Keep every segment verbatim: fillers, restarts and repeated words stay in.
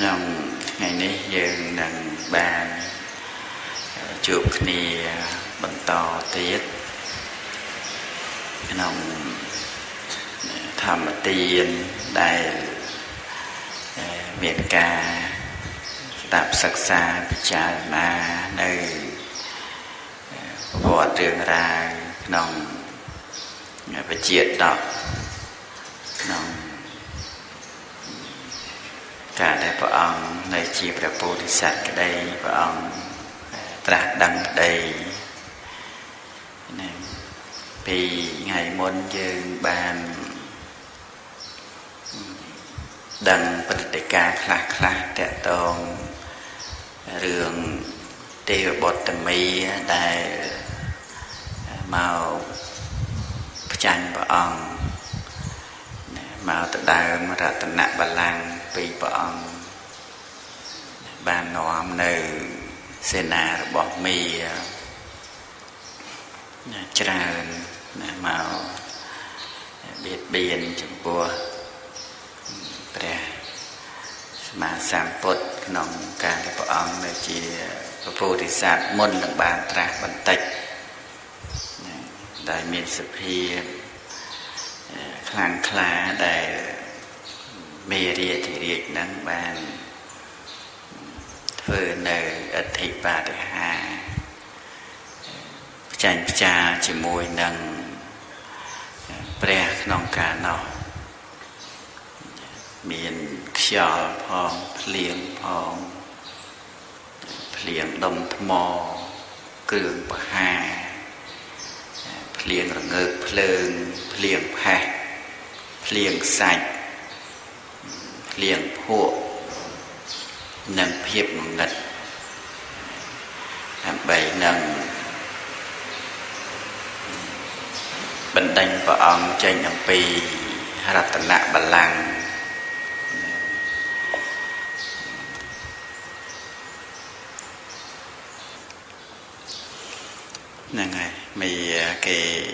trong ngày nay dương nâng ban chụp ni bận to tiết trong thầm tiền đại miền ca tạp sắc xa cha na nơi vọt trường ra nòng phải triệt đọc nòng cả đại vợ ông nơi chi bà bồ đi sát cái đây vợ ông trạc đăng đây vì ngày môn dương bàn đăng bật đại ca khá khá trẻ tôn rường tiêu bột tầm mi đại màu chanh vợ ông màu tự đào mà ra tận nạ bà lăng vì vợ ông bàn nóm nơi xe nà bỏ mì tràn màu biệt biên chụp bùa mà sản phút nông ca để bỏ ông nơi chỉ vô thị sát môn đằng bàn trạc bần tạch đại miền sập hi khlang khá đại mê rìa thì riêng nâng bàn thơ nơi ất thị bà đại hà chanh cha chỉ mùi nâng bè nông ca nọ miền khảo phong phliêng phong phliêng đông thmò cường bà hà phliêng rồi ngực phliêng phliêng phạc phliêng sạch phliêng phụ nâng phiếp ngật bảy nâng bần đánh vào ông tranh ông pi Ratana bà lăng nè ngày mì cái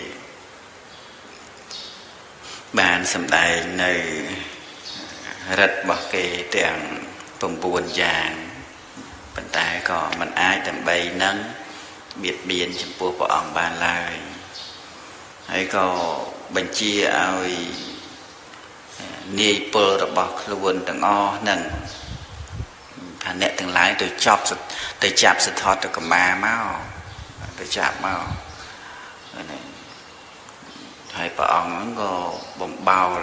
bàn sầm đầy nơi rất bỏ cái tiền vùng buồn vàng vận tải có mình ai tầm bay nắng biệt biên trong phố của ông bàn lại hay có bệnh chia ai ni pơ rồi bọc luôn từng o nâng thằng nè từng lái tôi chọc tôi chạp sự thoát được cả ma máu tôi chạp máu hay bà ông có bông bao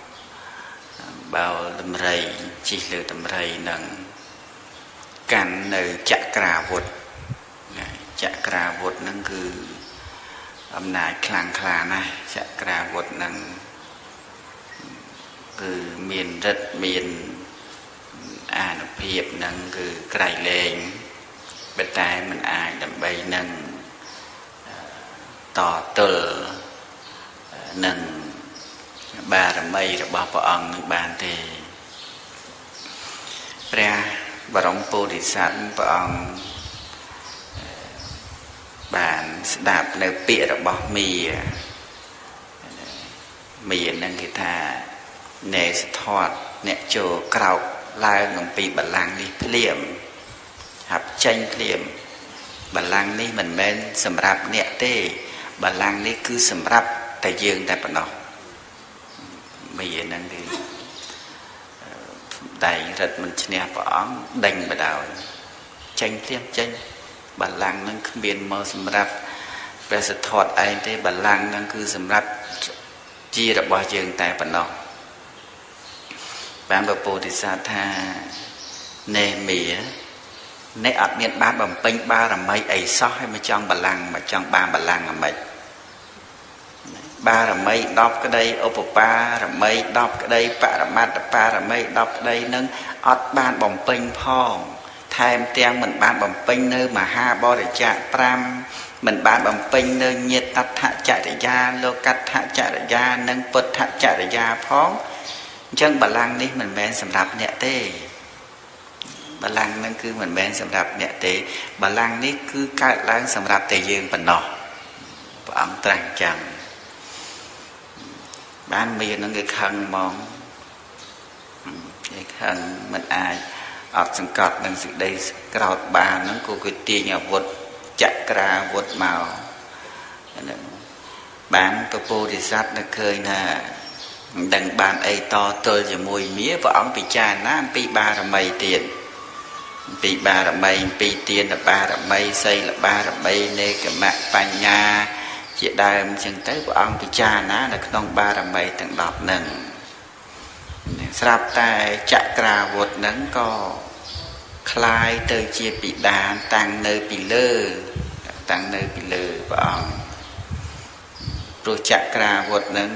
bao đâm rầy chỉ lưu đâm rầy nâng cắn nơi chạ cà vụt chạ cà vụt nâng cứ âm nài khlang khla này chạ cà vụt nâng cứ miền rất miền à nó hiệp nâng cứ cày lên bên tay mình ai đâm bay nâng tỏ tờ nâng ba là mây là bao bao ông nâng bàn thì ra bà rong bồ đi sẵn bà ông bàn đạp nơi bịa là bao mì mì nâng cái thà nè thoát nè chồ cầu lai ngầm pi bà lăng đi liệm hạp tranh liệm bà lăng đi mình bên sầm rạp nè tê bà lăng đi cứ sầm rạp tại dương tại bà nọ bây giờ nâng thì đầy rất mình nè bà óng đành bà đào tranh liệm tranh bà lăng nâng không biên mơ sầm rạp bây giờ thoát ai tê bà lăng nâng cứ sầm rạp chia ra bao dương tại bà nọ bạn bà bồ thì xa tha nê mía nê ọt miền ba bầm pênh ba là mấy ấy so hay mà trong bà lăng mà trong ba bà lăng là mấy ba là mấy đọc cái đây ô bồ ba là mấy đọc cái đây ba là mát là ba là mấy đọc cái đây nâng ọt ban bầm pênh phong thêm tiếng mình ban bầm pênh nơi mà ha bo để chạy pram mình ban bầm pênh nơi nhiệt tắt hạ chạy để ra lô cắt hạ chạy để ra nâng bật hạ chạy để ra phong chân bà lăng đi mình bên sầm đạp nhẹ tê bà lăng nâng cứ mình bên sầm đạp nhẹ tê bà lăng đi cứ cài lăng sầm đạp tề dương bà nọ bà ông trăng chẳng ban miền nó cái khăn mong cái khăn mình ai អត់សង្កត់នឹងសេចក្តីក្រោតបានហ្នឹងក៏គឺទាញអាវុធចក្រាវុធមកបានពពោធិសត្វនៅឃើញថាមិនដឹងបានអីតទល់ជាមួយមាព្រះអង្គពិចារណាអំពីបារមីទៀតអំពីបារមីអំពីទានបារមីសីលបារមីនេកមៈបញ្ញាជាដើមចឹងទៅព្រះអង្គពិចារណានៅក្នុងបារមីទាំងដប់ហ្នឹងស្រាប់តែចក្រាវុធហ្នឹងក៏คล้ายទៅជាបិតាតាំងនៅពីលើតាំងនៅពីលើព្រះអង្គព្រោះចក្រាវុធហ្នឹង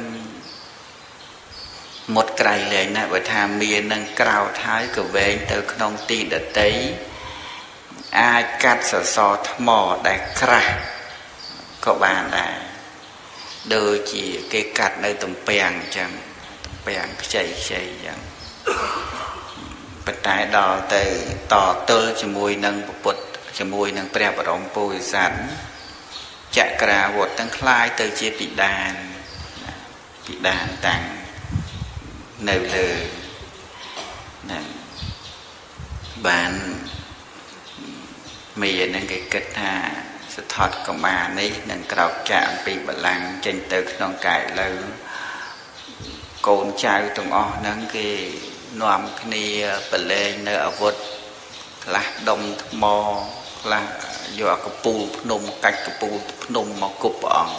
មុតក្រៃលែងណាបើថាមាននឹងក្រោតហើយក៏វែងទៅក្នុងទីដតីអាចកាត់សសរថ្មដែលក្រាស់ក៏បានដែរដូចជាគេកាត់នៅទំពាំងអញ្ចឹងទំពាំងខ្ចីខ្ចីអញ្ចឹងប៉ុន្តែដល់ទៅតទល់ជាមួយនឹងពុទ្ធជាមួយនឹងព្រះបរមពុរិស័ទចក្រាវុធទាំងคล้ายទៅជាពិដានពិដានតាំងនៅលើហ្នឹងបានមាននឹងគេគិតថាសថតកម្មានេះនឹងក្រោកចាក់អំពីបល្ល័ង្កចេញទៅក្នុងកាយលើកូនចៅទាំងអស់ហ្នឹងគេនាំគ្នាប្រឡែងនៅអាវុធខ្លះដុំថ្មខ្លះយកកពូលភ្នំកាច់កពូលភ្នំមកគប់ព្រះអង្គ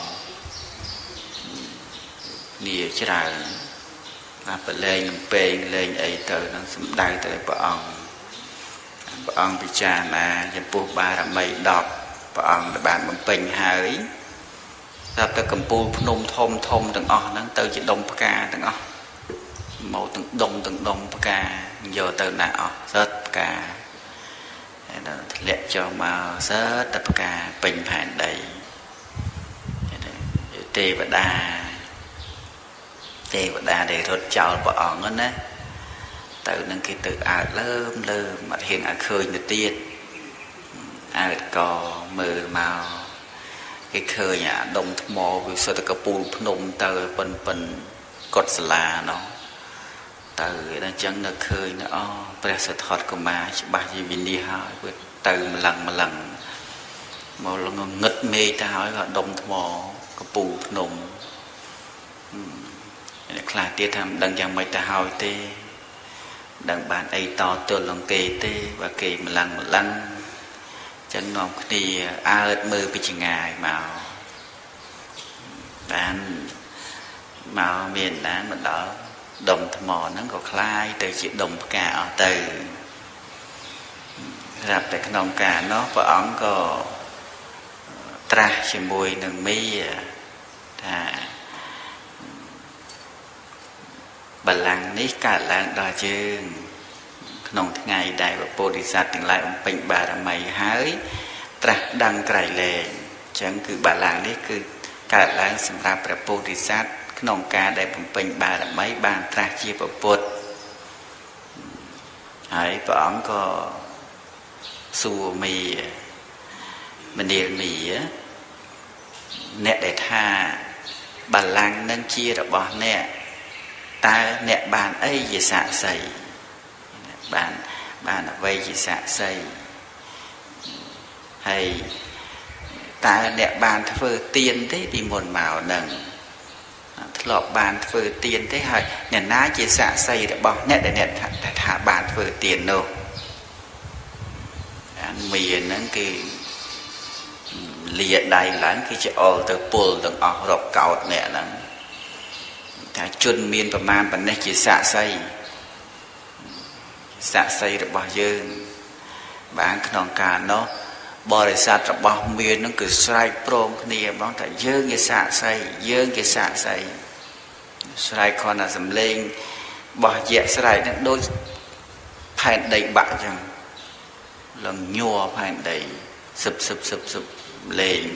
នេះច្រើនអាប្រឡែងលំពេងលេងអីទៅនឹងសំដៅទៅព្រះអង្គព្រះអង្គពិចារណាចំពោះបារមីដប់ព្រះអង្គដែលបានបំពេញហើយស្រាប់តែកម្ពូលភ្នំធំធំទាំងអស់ហ្នឹងទៅជាដុំផ្កាទាំងអស់មកទាំងដុំទាំងដុំផ្កាយកទៅណាអស់សើតផ្កាហើយដល់ធ្លាក់ចុះមកសើតតែផ្កាពេញផែនដីទេវតាទេវតាដែលរត់ចោលព្រះអង្គហ្នឹងណាទៅនឹងគេទៅអើតលើមលើមអត់ហ៊ានឲ្យឃើញទៅទៀតអើតក៏មើលមកគេឃើញអាដុំថ្មវាសុទ្ធតែកពូលភ្នំទៅប៉ិនប៉ិនកត់សាលានោះទៅដល់អញ្ចឹងនៅឃើញអូព្រះសទ្ធកុមារច្បាស់ជាវិនិច្ឆ័យហើយវាទៅម្លឹងម្លឹងមកលងងឹតមេទៅហើយក៏ដុំថ្មកពូលភ្នំអ្នកខ្លះទៀតថាមិនដឹងយ៉ាងម៉េចទៅហើយទេដឹងបានអីតទល់នឹងគេទេបើគេម្លឹងម្លឹងចឹងនាំគ្នាអើតមើលពីចម្ងាយមកបានមកមានបានមកដល់ដុំថ្មហ្នឹងក៏คล้ายទៅជាដុំផ្កាអស់ទៅស្រាប់តែក្នុងការនោះព្រះអង្គក៏ត្រាស់ជាមួយនឹងមីថាបល្ល័ង្កនេះកើតឡើងដល់យើងក្នុងថ្ងៃដែលព្រះពោធិសត្វទាំងឡាយបំពេញបារមីហើយត្រាស់ដឹងក្រៃលែងអញ្ចឹងគឺបល្ល័ង្កនេះគឺកើតឡើងសម្រាប់ព្រះពោធិសត្វក្នុងការដែលបំពេញបារមីបានត្រាស់ជាពុទ្ធហើយព្រះអង្គក៏សួរមីមនាលមីអ្នកដែលថាបល្ល័ង្កនឹងជារបស់អ្នកតើអ្នកបានអីជាសាក្សីបានបានអ្វីជាសាក្សីហើយតើអ្នកបានធ្វើទានទេពីមុនមកនឹងធ្លាប់បានធ្វើទានទេហើយអ្នកណាជាសាក្សីរបស់អ្នកដែលអ្នកថាបានធ្វើទាននោះអាមានហ្នឹងគឺលាដៃឡើងគឺជាអល់ទៅពុលទាំងអស់រកកោតអ្នកហ្នឹងថាជនមានប្រមាណប៉ុណ្ណេះជាសាក្សីសាក្សីរបស់យើងបានក្នុងការនោះបរិស័ទរបស់មាននឹងគឺស្រែកព្រមគ្នាបងថាយើងជាសាក្សីយើងជាសាក្សីស្រែកគ្រាន់តែសំឡេងបោះជាស្រែកនឹងដូចផែនដីបាក់អញ្ចឹងលងញ័រផែនដីសឹបសឹបសឹបសឹបលេង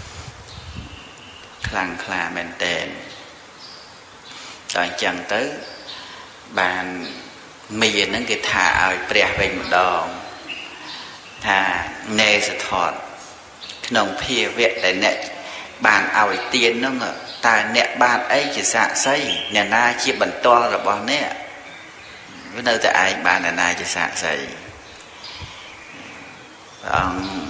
ខ្លាំងខ្លាមែនតែនដល់អញ្ចឹងទៅបានមានហ្នឹងគេថាឲ្យព្រះវិញម្ដងថាណែសថតក្នុងភាវៈដែលអ្នកបានឲ្យទានហ្នឹងតើអ្នកបានអីជាសាក្សីអ្នកណាជាបន្ទាល់របស់អ្នកវានៅតែឯងបានអ្នកណាជាសាក្សី ông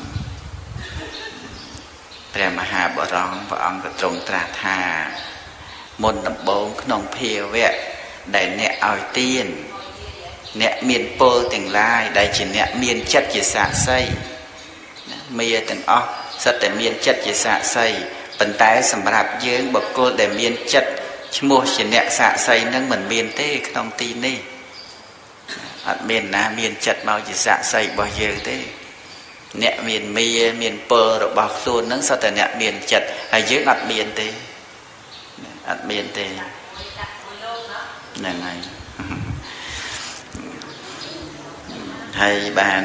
ព្រះមហាបរមព្រះអង្គក៏ទ្រង់ត្រាស់ថាមុនដំបូងក្នុងភាវៈដែលអ្នកឲ្យទានអ្នកមានពលទាំងឡាយដែលជាអ្នកមានចិត្តជាសាក្សីមាទាំងអស់សិតតែមានចិត្តជាសាក្សីប៉ុន្តែសម្រាប់យើងបុគ្គលដែលមានចិត្តឈ្មោះជាអ្នកសាក្សីនឹងមិនមានទេក្នុងទីនេះអត់មានណាមានចិត្តមកជាសាក្សីរបស់យើងទេអ្នកមានមាមានពលរបស់ខ្លួននឹងសុទ្ធតែអ្នកមានចិត្តហើយយើងអត់មានទេអត់មានទេហ្នឹងហើយហើយបាន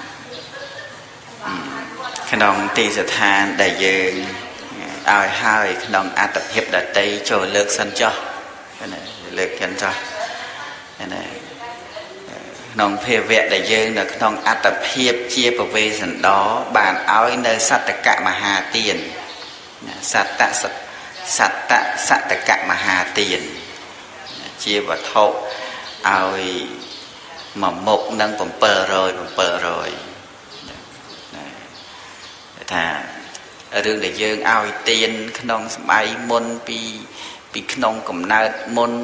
ក្នុងទីស្ថានដែលយើងឲ្យហើយក្នុងអត្តភាពដតីចូលលើកសិនចុះលើកសិនចុះណាក្នុងភាវៈដែលយើងនៅក្នុងអត្តភាពជាពវេសន្តរបានឲ្យនៅសត្តកមហាទានសត្តសត្តសត្តកមហាទានជាវត្ថុឲ្យមួយមុខនឹង700 700ថារឿងដែលយើងឲ្យទានក្នុងសម័យមុនពីពីក្នុងកំណើតមុន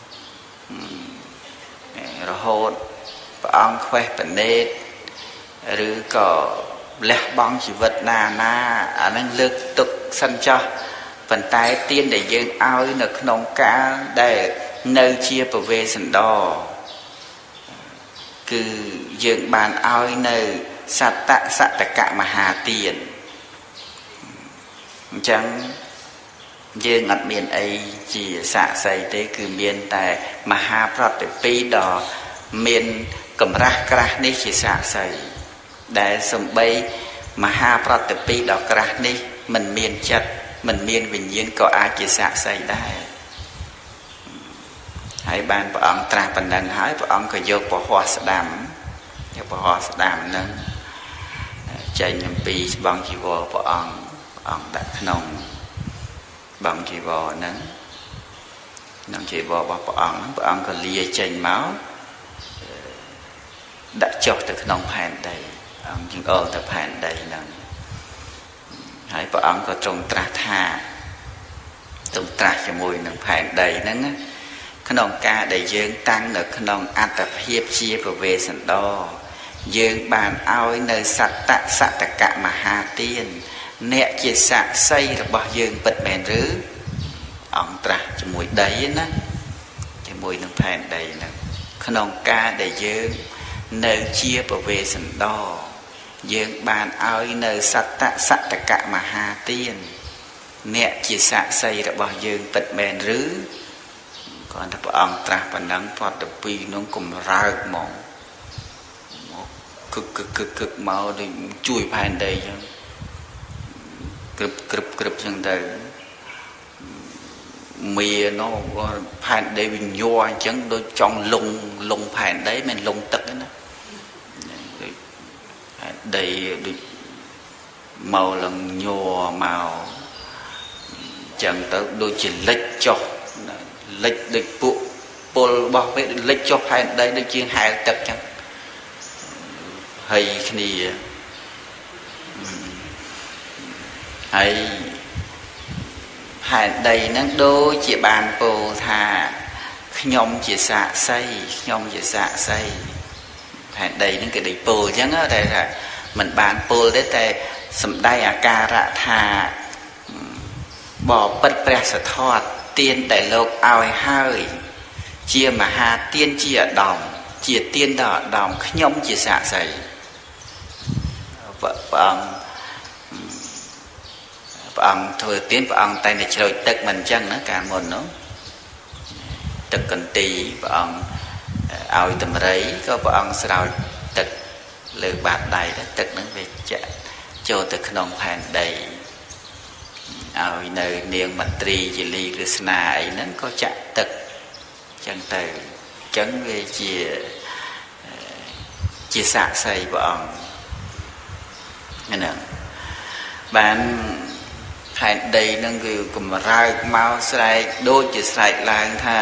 រហូតព្រះអង្គខ្វេះបណេតឬក៏លះបង់ជីវិតណាណាអានឹងលើកទុកសិនចោះប៉ុន្តែទានដែលយើងឲ្យនៅក្នុងកាលដែលនៅជាពវេសន្តរគឺយើងបានឲ្យនៅសត្តសត្តកមហាទានអញ្ចឹងយើងអត់មានអីជាសាក្សីទេគឺមានតែមហាប្រតិពីដ៏មានកម្រាស់ក្រាស់នេះជាសាក្សីដែលសំបីមហាប្រតិពីដ៏ក្រាស់នេះមិនមានចិត្តមិនមានវិញ្ញាណក៏អាចជាសាក្សីដែរហើយបានព្រះអង្គត្រាស់ប៉ុណ្ណឹងហើយព្រះអង្គក៏យកពហោស្ដាំយកពហោស្ដាំហ្នឹងចេញអំពីស្បង់ជីវរព្រះអង្គព្រះអង្គដាក់ក្នុងបង់ជីវរហ្នឹងក្នុងជីវររបស់ព្រះអង្គព្រះអង្គក៏លាចេញមកដាក់ចុះទៅក្នុងផែនដីអង្គជាងអល់ទៅផែនដីហ្នឹងហើយព្រះអង្គក៏ទ្រង់ត្រាស់ថាទ្រង់ត្រាស់ជាមួយនឹងផែនដីហ្នឹងក្នុងការដែលយើងតាំងនៅក្នុងអត្តភាពជាពវេសន្តរយើងបានឲ្យនៅសត្តសត្តកមហាទានអ្នកជាសាក្សីរបស់យើងពិតមែនឬអង្គត្រាស់ជាមួយដីណាជាមួយនឹងផែនដីហ្នឹងក្នុងការដែលយើងនៅជាពវេសន្តរយើងបានឲ្យនៅសត្តសត្តកមហាទានអ្នកជាសាក្សីរបស់យើងពិតមែនឬគាត់ថាព្រះអង្គត្រាស់ប៉ុណ្ណឹងផតទៅពីនោះកម្រើកហ្មងមកគឹកគឹកគឹកគឹកមកដូចជួយផែនដីអញ្ចឹងក្រឹបក្រឹបក្រឹបអញ្ចឹងទៅមីនោះផែនដីវិញញ័រអញ្ចឹងដូចចង់លងលងផែនដីមិនលងទឹកណាដូចផែនដីដូចមកឡើងញ័រមកអញ្ចឹងទៅដូចជាលិចចុះលិចដូចពួកពលរបស់វាលិចចុះផែនដីដូចជាហែលទឹកចឹងហើយគ្នាហើយផែនដីហ្នឹងដូចជាបានពោលថាខ្ញុំជាសាក្សីខ្ញុំជាសាក្សីផែនដីហ្នឹងគេដូចពោលចឹងតែថាមិនបានពោលទេតែសម្ដែងអាការៈថាបបិទ្ធព្រះសទ្ធត្ថទានតែលោកឲ្យហើយជាមហាទានជាឧត្តមជាទានដល់ឧត្តមខ្ញុំជាសាក្សីព្រះអង្គព្រះអង្គធ្វើទានព្រះអង្គតែតែជ្រោចទឹកមិនអញ្ចឹងណាកាលមុននោះទឹកកន្ទីព្រះអង្គឲ្យតម្រៃក៏ព្រះអង្គស្រោចទឹកលើបាតដៃទឹកហ្នឹងវាចាក់ចូលទៅក្នុងផែនដីឲ្យនៅនាងមន្ត្រីជាលីឬស្នាអីហ្នឹងក៏ចាក់ទឹកចឹងទៅចឹងវាជាជាសាក្សីព្រះអង្គហ្នឹងបានផែនដីហ្នឹងគឺកម្រើកមកស្រែកដូចជាស្រែកឡើងថា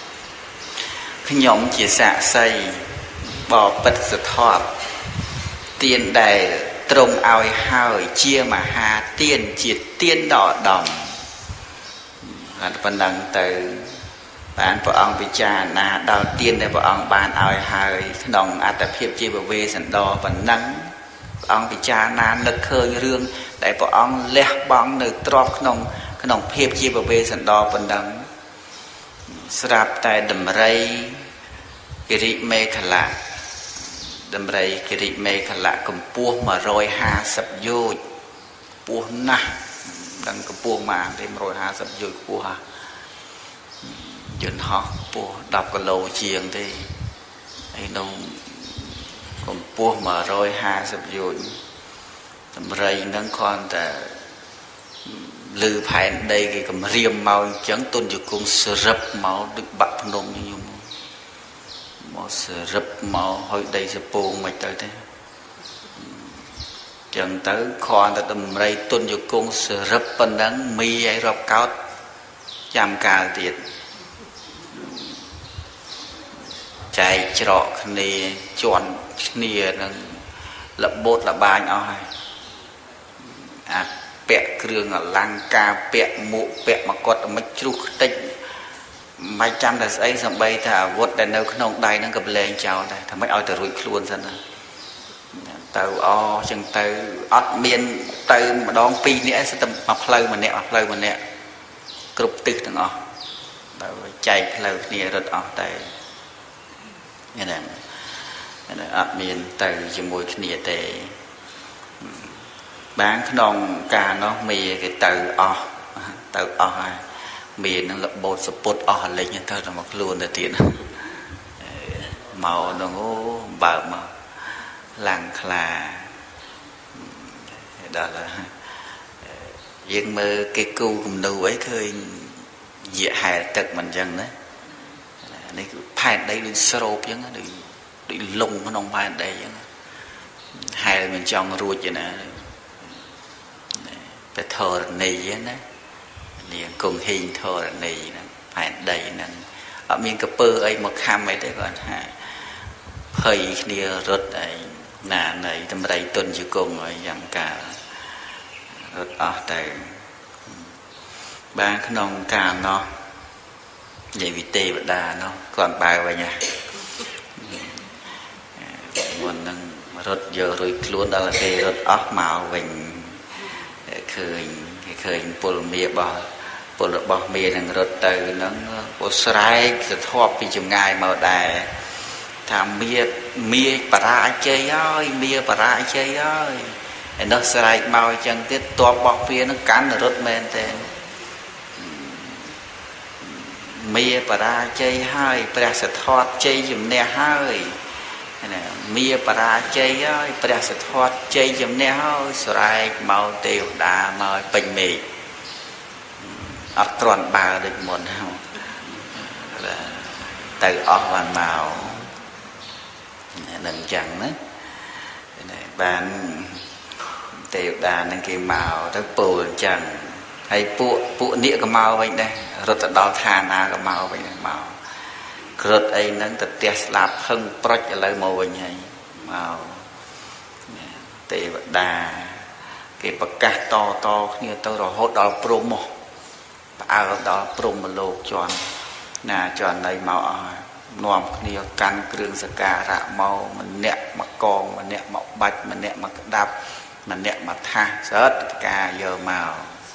ខ្ញុំជាសាក្សីបបិទ្ធសទ្ធត្ថ tiên đầy trông ao hơi chia mà hà tiên triệt tiên đỏ đồng là phần năng từ bạn vợ ông bị cha na đào tiên để vợ ông bàn ao hơi đồng át tập hiệp chia về sẵn đo phần năng ông bị cha na lực khơi rương để vợ ông lẹt bóng nơi trọc nông cái nông hiệp chia về sẵn đo phần năng srap tại đầm rây kiri mê khả lạc đầm rây kiri mê khả lạc cầm pua mà rồi hà sập vô pua na đằng cầm pua mà thêm rồi hà sập vô pua ha chuyện họ pua đọc cái lầu chiềng thì ấy đâu cầm pua mà rồi hà sập vô đầm rây nâng con ta lư phải đây cái cầm riêng màu chẳng tôn dược cùng srap màu được bạc nông như màu srap màu hồi đây sẽ buồn mày tới thế chẳng tới kho ta tầm đây tôn dược cùng srap bên đắng mi ấy rập cao trăm cà tiền chạy trọ này chọn nia lập bột là ba nhau hay à bẹ kêu là lang ca bẹ mụ bẹ mà cọt mấy chú tinh mấy trăm là ấy xong bay thà vót đèn đâu không đây nó gặp lên chào đây thằng mấy oi từ ruột luôn dân từ o chân từ ớt miên từ mà đón pi nè sẽ tầm mập lâu mà nè mập lâu mà nè cục từ thằng o chạy lâu nè rồi o đây như này ớt miên từ chỉ mùi nè tề bán cái nòng cà nó mì cái từ o từ o mì nó là bột support o lên như thế là mặc luôn là tiền màu nó bờ mà làng là đó là riêng mơ cái cu cùng đâu ấy khơi dễ hại tật mình chân đấy này phải đây đi sâu chứ đi đi lùng cái nòng phải đây chứ hay mình trong ruột vậy nè cái thờ này á liền cùng hình thờ này phải đầy nè ở miền cà pơ ấy một khăm ấy đấy còn ha hơi kia rất ấy nà này tầm đây tuần chỉ cùng rồi dặn cả rất ở đây ba cái nông cà nó vậy vì tê và đà nó còn bài vậy nha nguồn năng rất giờ rồi luôn đó là cái rất óc màu vinh khơi khơi bồn mía bò bồn bò mía thằng rớt từ nó bột sài cái thọp vì chừng ngày mà đài tham mía mía bà ra chơi ơi mía bà ra chơi ơi nó sài màu chân tiết to bò phía nó cắn là rớt men tên mía bà ra chơi hơi bà sẽ thọt chơi chừng nè hơi mía bà ra chơi ơi bà sẽ thoát chơi dùm nè hơi sài màu tiêu đá màu bình mì ớt tròn bà được một không từ ớt hoàn màu đừng chẳng đó bạn tiêu đá nâng kia màu tới bù chẳng hay phụ phụ nịa cái màu vậy đây rồi tới đó thà na cái màu vậy màu rồi ấy nâng từ Tesla hưng project lại màu vậy này màu tê vật đà cái bậc cá to to như tôi rồi hốt đó promo ở đó promo lô chọn nà chọn đây màu nòm như căn kêu sạc cả rạ màu mình nẹt mặc con mình nẹt mặc bạch mình nẹt mặc đạp mình nẹt mặc tha rất cả giờ màu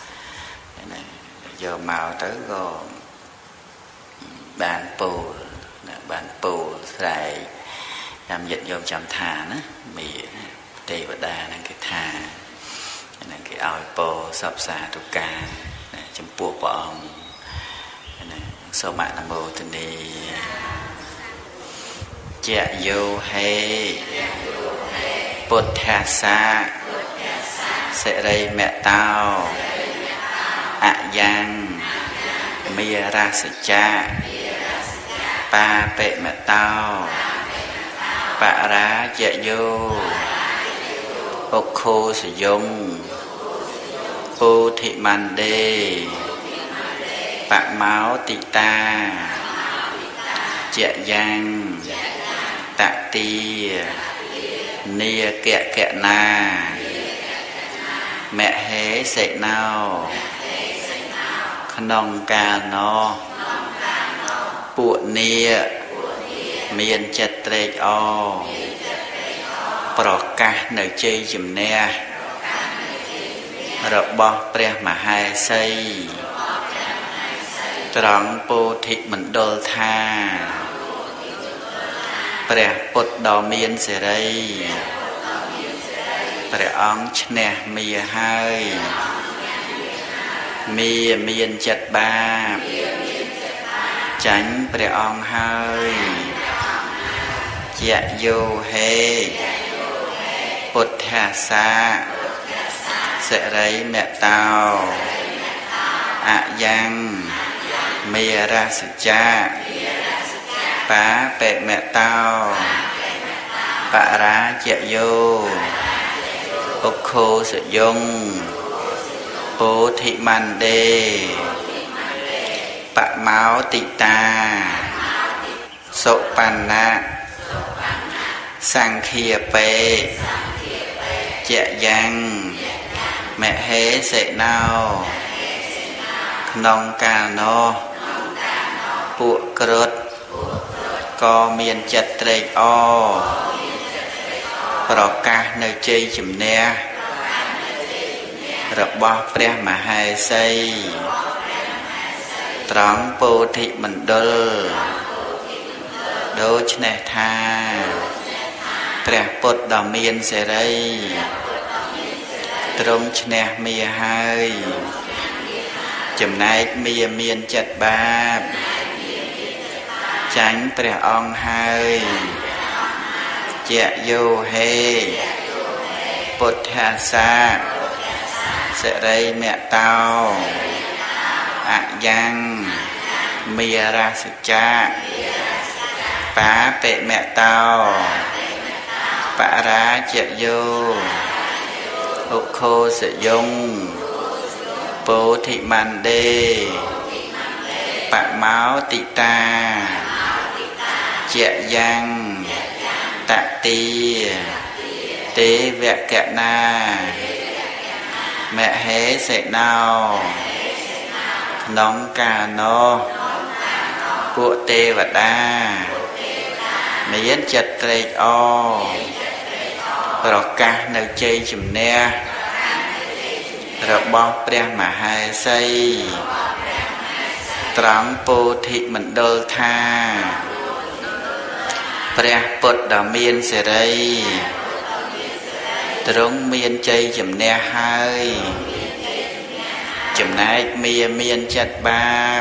giờ màu tới rồi bàn pù bàn pù xài làm dịch vô chậm thà nó mì tê và đà năng cái thà năng cái ao po sập xà tu ca chấm pua bom sâu mạng nam mô thân đi chạy vô hay bột thà xa sẽ đây mẹ tao ạ giang mia ra sẽ cha ba bệ mẹ tao bạ ra chạy vô ốc khô sử dụng ô thị màn đê bạc máu tị ta chạy giang tạ ti nia kẹ kẹ na mẹ hế sệ nào nông ca nó bụa nia miền chật trệt o bỏ ca nơi chơi chùm nè rồi bỏ pre mà hai xây tròn bồ thị mình đô tha pre bột đỏ miên sẽ đây pre ong nè mì hai mì miên chật ba tránh pre ong hai dạ vô hê bột hà sa sẽ lấy mẹ tao ạ giang mìa ra sự cha bá bệ mẹ tao bạ ra dạ vô ốc khô sự dung bố thị man đê bạ máu tị ta sộ pan nạ sang khía bê dạ giang mẹ hế sệ nào nông ca nó bụa krut có miền chật trệt o bỏ ca nơi chơi chùm nè rồi bỏ pre mà hai xây tròn bồ thị mình đô đô ch nè tha pre bột đỏ miên sẽ đây trông ch nè mìa hai chùm này mìa miên chật ba tránh pre ong hai dạ vô hê bột hà sa sẽ đây mẹ tao ạ giang mìa ra sự cha bá bệ mẹ tao bạ ra dạ vô ốc khô sẽ dung bố thị man đê bạ máu tị ta dạ giang tạ ti tế vẹ kẹ na mẹ hế sệ nào nóng ca nó của tê và đa miến chật trệt o rồi ca nơi chơi chùm nè rồi bó pre mà hai xây trắng bồ thị mình đô tha pre bột đỏ miên sẽ đây trống miên chơi chùm nè hai chùm này mìa miên chật ba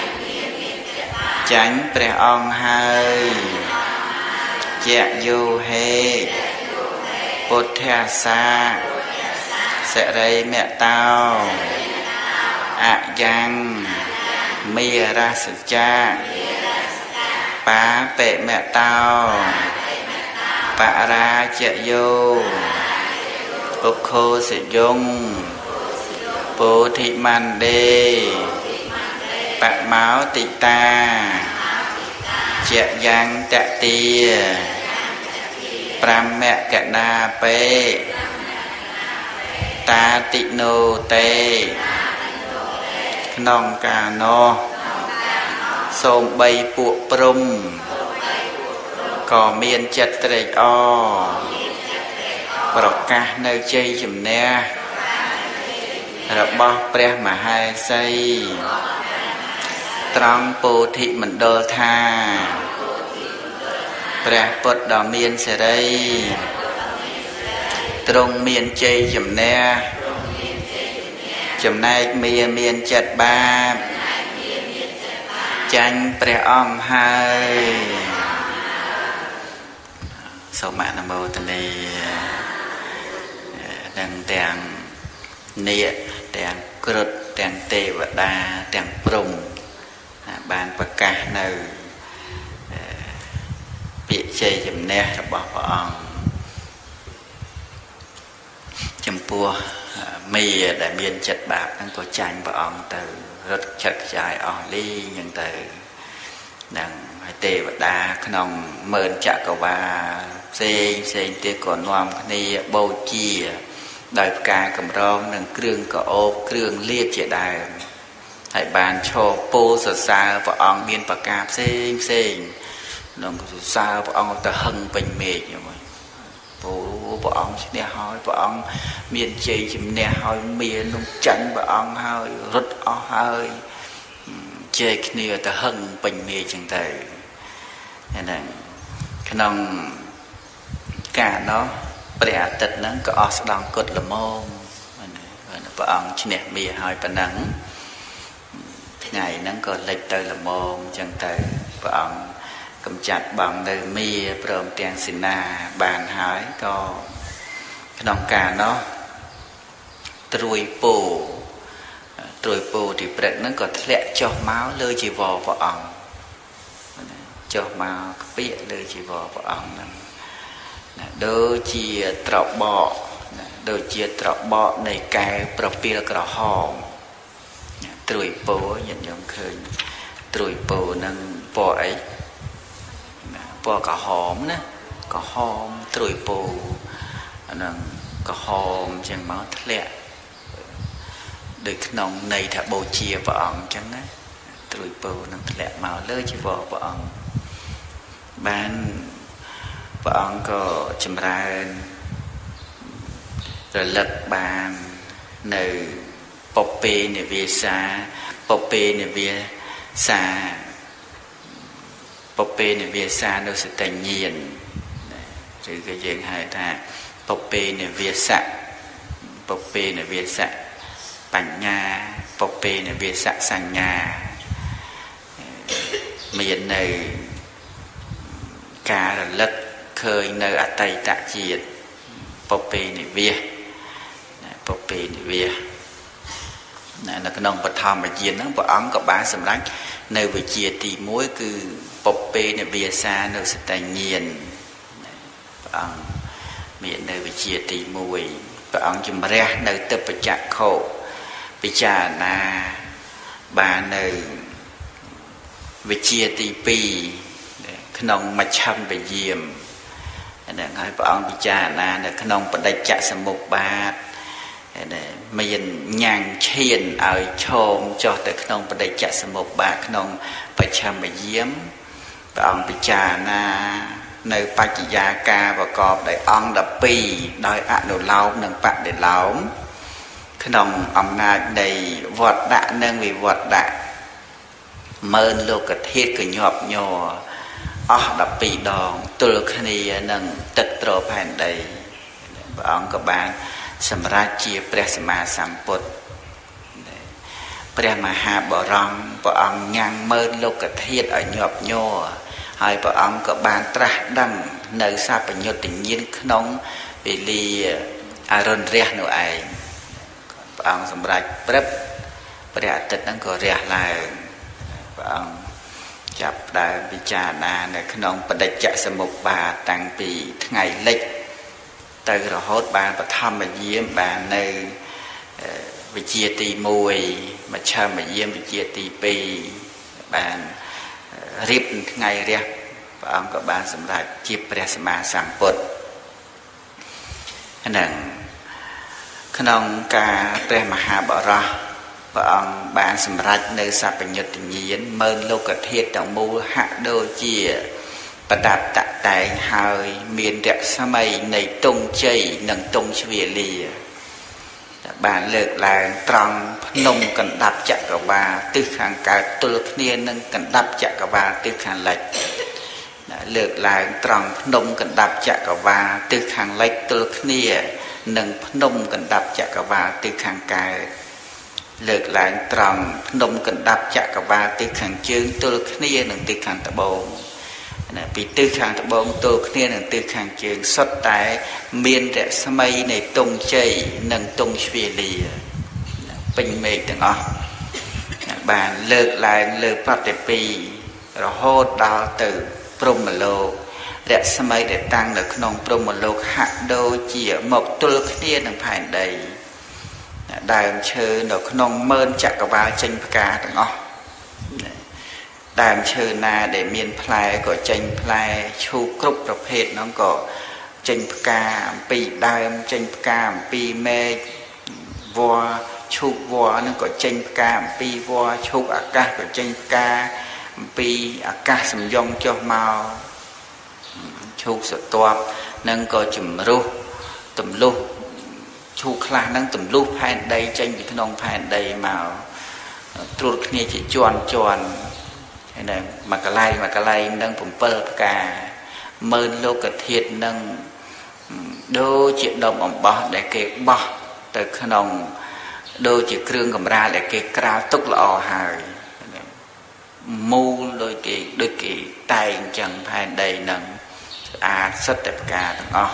tránh pre ong hai dạ vô hê bột thea sa sẽ đây mẹ tao ạ giang mìa ra sự cha bá bệ mẹ tao bạ ra dạ vô ốc khô sẽ dung bố thị man đê bạ máu tị ta dạ giang tạ tia pram mẹ cả na pê ta tị nô tê nong ca no xôm bay buộc prum có miên chật trệt o bỏ ca nơi chơi chùm nè rồi bỏ pre mà hai xây tròn bồ thị mình đô tha pre bột đỏ miên sẽ đây trông miên chơi chùm nè chùm này miên miên chật ba chanh pre ong hai sau mạng nam mô tây ni đang đèn nia đèn krut đèn tê và đa đèn prung bàn bạc ca nơi bị chơi chùm nè bỏ vào ong chùm pua mì đại miên chật bạc đang có chanh và ong từ rất chật dài ong ly nhưng từ đang tề vật đa khăn mơn chạ cầu ba xe xe tê còn noam ni bầu chia đời ca cầm rong nâng krương có ô krương liệt chế đài hãy bàn cho pô sơ xa và ông biên bà cạp xinh xinh nâng xa và ông ta hân bình mê như vậy bố bà ông sẽ nè hỏi bà ông miền chê chìm nè hỏi miền nông chánh bà ông hơi rút ó hơi chê cái này ta hân bình mê chẳng thầy nên là cái nông cả nó bè tật nó có ó sẽ đong cột là môn bà ông chỉ nè mì hỏi bà nắng ngày nó còn lệch tới là môn chẳng tới bà ông cầm chặt bằng đời mì bồm tiền xin na bàn hái có cái đồng cả nó trùi bù trùi bù thì bật nó còn lẹ cho máu lơi chỉ vò vào ông cho máu biết lơi chỉ vò vào ông đôi chia trọ bọ đôi chia trọ bọ này cái profil cỏ hòm trùi bù nhận giống khơi trùi bù nâng bò ấy bò cả hòm nè cả hòm trùi bù nâng cả hòm chẳng máu thất lẹ được nông này thả bồ chia vào ông chẳng á trùi bù nâng thất lẹ máu lơi chỉ vào vào ông ban vào ông có châm ra rồi lật bàn nơi bọc bê này về xa bọc bê này về xa bọc bê này về xa đâu sẽ thành nhiên rồi cái chuyện hay ta bọc bê này về xa bọc bê này về xa bánh nha bọc bê này về xa sang nhà miền này cả là lật khơi nơi ở tây tạ chiết bọc bê này về bọc bê này về là cái nông bậc thang mà chiến nó bậc ống có ba sầm lách nơi về chia thì mỗi cứ bọc bê này bìa xa nơi sẽ tài nhiên ông miền nơi về chia thì mùi bậc ống chùm ra nơi tập bậc chặt khổ bị trả là ba nơi về chia thì pi cái nông mà chăm về diêm là ngay bậc ống bị trả là cái nông bậc đại chặt sầm một ba mình nhàng chiên ở chôm cho tới khung bậc đại chặt sầm một bạc khung bậc chăm bậc diếm và ông bị trà na nơi bạch gia ca và cọp đại ông đập pi đòi ăn đồ lau nâng bạn để lau khung ông na đầy vọt đạ nâng vì vọt đạ mơn lô cật thiết cứ nhọp nhò ó đập pi đòn từ khi nâng tật trò phản đầy và ông các bạn sầm ra chia presma samput premaha bờ rong bờ ông nhang mơn lô cật thiết ở nhọp nhò hai bờ ông có bàn tra đăng nơi xa bờ nhọt tự nhiên nông vì li aron reh nội ai bờ ông sầm ra prep prep tết nó có reh lại bờ ông chập đại bị trà na nơi nông bờ đại chạy sầm một bà tăng bị ngày lịch từ rồi hốt bàn và thăm mà diêm bàn nơi bị chia tì mùi mà cha mà diêm bị chia tì pi bàn rip ngày riêng và ông có bàn sầm lại chia presma samput anh rằng khăn ông ca premaha bảo ra và ông bàn sầm lại nơi sạp nhật nhiên mơn lô cật thiết trong mù hạ đôi chia và đạp tạ tài hơi miền đẹp sa mây này tung chây nâng tung chvìa lìa bản lược là tròn nông cần đạp chặt cả ba từ hàng cả từ niên nâng cần đạp chặt cả ba từ hàng lệch lược là tròn nông cần đạp chặt cả ba từ hàng lệch từ niên nâng nông cần đạp chặt cả ba từ hàng cả lược là tròn nông cần đạp chặt cả ba từ hàng chương từ niên nâng từ hàng tập bồn vì tư kháng tập bông tô kia là tư kháng trường xuất tại miền rẽ sa mây này tung chây nâng tung xuyên lì bình mê từng ọ bàn lược lại lược phát đẹp bì rồi hốt đo từ prom mà lô rẽ sa mây để tăng được nông prom mà lô hạ đô chỉ một tô kia là phải đầy đại chơi được nông mơn chặt cả ba tranh ca từng ọ ដើមឈើណាដែលមានផ្លែក៏ចេញផ្លែឈូកគ្រប់ប្រភេទហ្នឹងក៏ចេញផ្កាអំពីដើមចេញផ្កាអំពីមែកវល្លិឈូកវល្លិហ្នឹងក៏ចេញផ្កាអំពីវល្លិឈូកអាកាសក៏ចេញផ្កាអំពីអាកាសសំយងចុះមកឈូកសតបហ្នឹងក៏ជំរុះទម្លុះឈូកខ្លះហ្នឹងទម្លុះផែនដីចេញពីក្នុងផែនដីមកត្រួតគ្នាជាជាន់ជាន់ហើយនៅមួយកន្លែងមួយកន្លែងនឹងbảyផ្កាម៉ឺនលោកធាតុនឹងដូចជាដុំអំបោះដែលគេបោះទៅក្នុងដូចជាគ្រឿងកម្រាលដែលគេក្រាលទុកល្អហើយមូលដូចគេដូចគេតែងចឹងផែនដីនឹងស្អាតសិតតែផ្កាទាំងអស់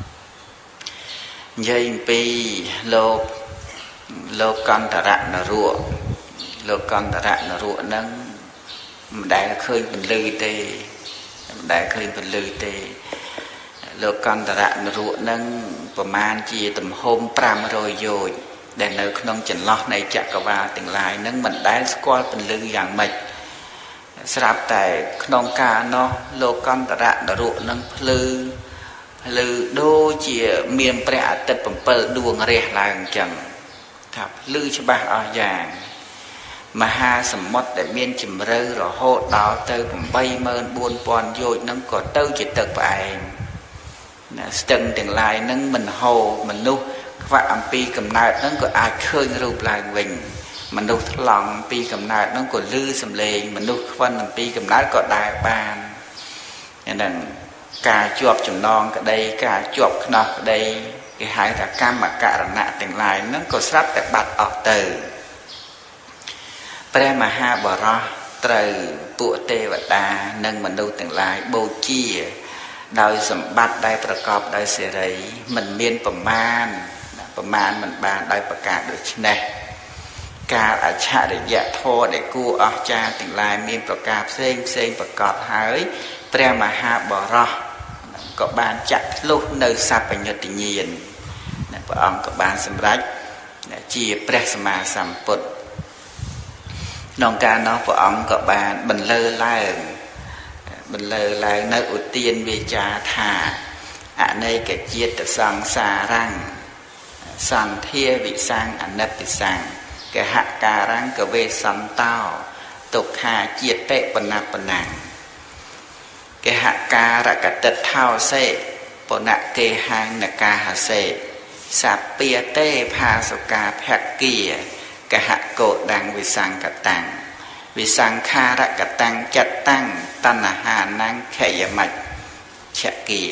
និយាយអំពីលោកលោកកន្តរនរៈលោកកន្តរនរៈហ្នឹងមិនដែលឃើញពន្លឺទេមិនដែលឃើញពន្លឺទេលោកកន្តរនរៈហ្នឹងប្រមាណជាទំហំប្រាំរយយោជន៍ដែលនៅក្នុងចន្លោះនៃចក្រវាឡទាំងឡាយហ្នឹងមិនដែលស្គាល់ពន្លឺយ៉ាងម៉េចស្រាប់តែក្នុងការនោះលោកកន្តរនរៈហ្នឹងភ្លឺភ្លឺដូចជាមានព្រះអាទិត្យbảyដួងរះឡើងអញ្ចឹងថាភ្លឺច្បាស់អស់យ៉ាងមហាសមុទ្រដែលមានជម្រៅរហូតដល់ទៅeightម៉ឺនបួនពាន់យោជន៍ហ្នឹងក៏ទៅជាទឹកផ្អែមណាស្ទឹងទាំងឡាយហ្នឹងមិនហូរមនុស្សខ្វាក់អំពីកំណើតហ្នឹងក៏អាចឃើញរូបឡើងវិញមនុស្សថ្លង់ពីកំណើតហ្នឹងក៏ឮសំឡេងមនុស្សខ្វិនអំពីកំណើតក៏ដើរបានហ្នឹងការជាប់ចំណងក្តីការជាប់ខ្នោះក្តីគេហៅថាកម្មករណៈទាំងឡាយហ្នឹងក៏ស្រាប់តែបាត់អស់ទៅព្រះមហាបរោះត្រូវពួកទេវតានិងមនុស្សទាំងឡាយបូជាដោយសម្បត្តិដែលប្រកបដោយសេរីមិនមានប្រមាណប្រមាណមិនបានដោយប្រការដូចនេះការអច្ឆរិយធម៌ដែលគួរអស្ចារ្យទាំងឡាយមានប្រការផ្សេងផ្សេងប្រកបហើយព្រះមហាបរោះក៏បានចាក់ធ្លុះនៅសัพពញ្ញត្តិញ្ញាណព្រះអង្គក៏បានសម្រេចជាព្រះសម្មាសម្ពុទ្ធក្នុងការនោះព្រះអង្គក៏បានបន្លឺឡើងបន្លឺឡើងនៅឧទានវាចាថាអនេកជាតិសង្សារੰសន្ធាវិសੰអនិច្ចសੰកហការੰកវេសន្តោទុក្ខាជាតិបណបណੰកហការកតិថោសេបនកេហាងនកាហសេសពាទេផាសុកាភគាកហកោដੰវិសង្កតੰវិសង្ខារកតੰចិត្តតੰតណ្ហានੰខយមច្ឆគា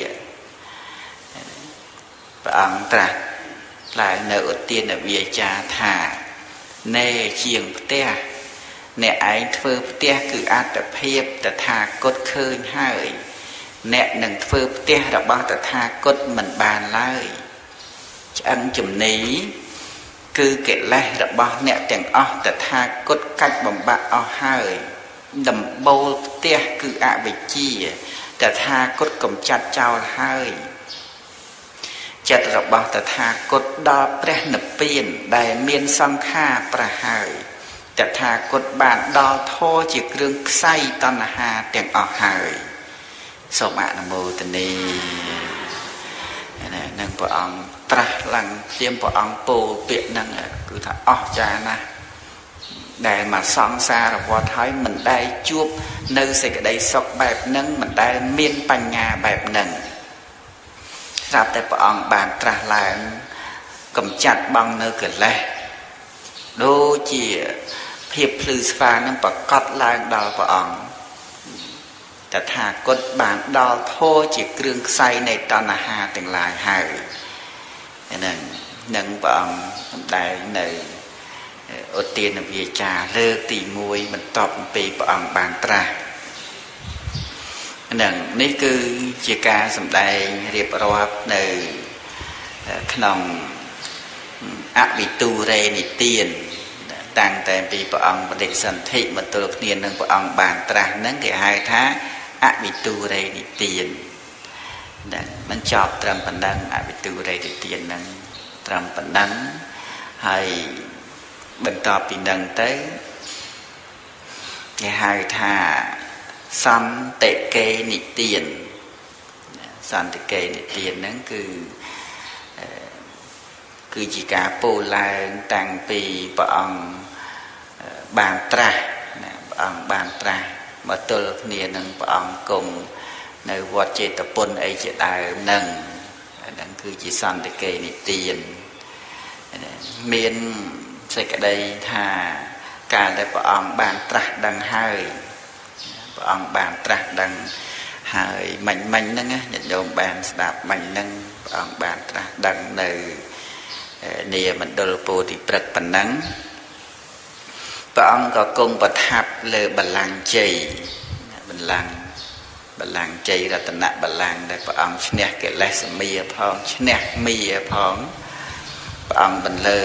ព្រះអង្គត្រាស់ឡើងនៅឧទានវាចាថាណែជាងផ្ទះអ្នកឯងធ្វើផ្ទះគឺអត្តភាពតថាគតឃើញហើយអ្នកនឹងធ្វើផ្ទះរបស់តថាគតមិនបានឡើយឆ្អឹងជំនីគឺកិលេសរបស់អ្នកទាំងអស់តថាគតកាច់បំបាក់អស់ហើយដំបូលផ្ទះគឺអវិជ្ជាតថាគតកំចាត់ចោលហើយចិត្តរបស់តថាគតដល់ព្រះនិព្វានដែលមានសង្ខារប្រហើយតថាគតបានដល់ធម៌ជាគ្រឿងខ្សែតណ្ហាទាំងអស់ហើយសូមអនុមោទនានឹងព្រះអង្គត្រាស់ឡើងព្រាមព្រះអង្គពោលពាក្យហ្នឹងគឺថាអស្ចារ្យណាស់ដែលមកសង្សារវដ្តហើយមិនដែលជួបនៅសេចក្តីសុខបែបហ្នឹងមិនដែលមានបញ្ញាបែបហ្នឹងស្រាប់តែព្រះអង្គបានត្រាស់ឡើងកំចាត់បង់នៅកិលេសដូចជាភាពភ្លឺស្វាងនឹងប្រកបឡើងដល់ព្រះអង្គតថាគតបានដល់ធម៌ជាគ្រឿងខ្សែនៃតណ្ហាទាំងឡាយហើយហ្នឹងនឹងព្រះអង្គសម្ដែងនៅឧទានវាចាលើកទីមួយបន្ទាប់ពីព្រះអង្គបានត្រាស់ហ្នឹងនេះគឺជាការសម្ដែងរៀបរាប់នៅក្នុងអវិទូរេនិទានតាំងតែពីព្រះអង្គបដិសន្ធិមកទល់គ្នានឹងព្រះអង្គបានត្រាស់ហ្នឹងគេហៅថាអវិទូរេនិទានដែលមិនចប់ត្រឹមប៉ុណ្ណឹងអវិទូរេនិទានហ្នឹងត្រឹមប៉ុណ្ណឹងហើយបន្តពីហ្នឹងទៅគេហៅថាសន្តិកេនិទានសន្តិកេនិទានហ្នឹងគឺគឺជាការពោលឡើងតាំងពីព្រះអង្គបានត្រាស់ណាព្រះអង្គបានត្រាស់មកទល់គ្នានឹងព្រះអង្គគង់នៅវត្តចេតពុនអីជាដើមហ្នឹងហ្នឹងគឺជាសន្តិកេនិទានមានសេចក្តីថាកាលដែលព្រះអង្គបានត្រាស់ដឹងហើយព្រះអង្គបានត្រាស់ដឹងហើយមិញមិញហ្នឹងញាតិញោមបានស្ដាប់មិញហ្នឹងព្រះអង្គបានត្រាស់ដឹងនៅនាមណ្ឌលពោធិព្រឹក្សប៉ុណ្ណឹងព្រះអង្គក៏គង់ប្រថាប់លើបល្ល័ង្កជ័យបល្ល័ង្កបល្ល័ង្កជ័យរតនបល្ល័ង្កដែលព្រះអង្គឈ្នះកិលេសមាផងឈ្នះមាផងព្រះអង្គបន្លឺ